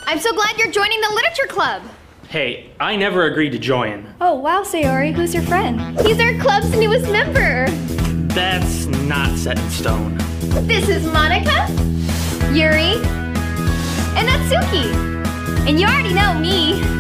I'm so glad you're joining the literature club. Hey, I never agreed to join. Oh, wow, Sayori, who's your friend? He's our club's newest member. That's not set in stone. This is Monika, Yuri, and Natsuki. And you already know me.